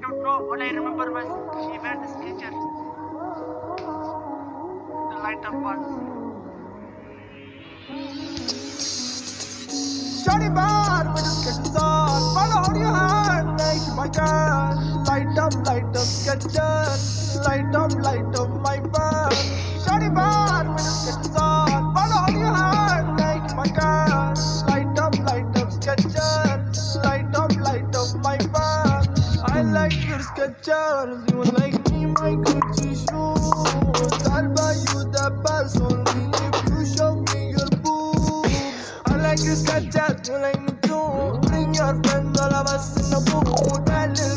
don't know, but I remember when she wear the Skechers, the light up ones. Shawty bar with the Skechers on, follow on your heart like my girl. Light up Skechers, light up my world. Shawty bar with the Skechers on, follow on your heart like my girl. Light up Skechers, light up my world. I like your Skechers, you like me my Gucci shoes. I'll buy you the best only if you show me your boobs. I like your Skechers, you like me too. Bring your friends, all of us in the mood.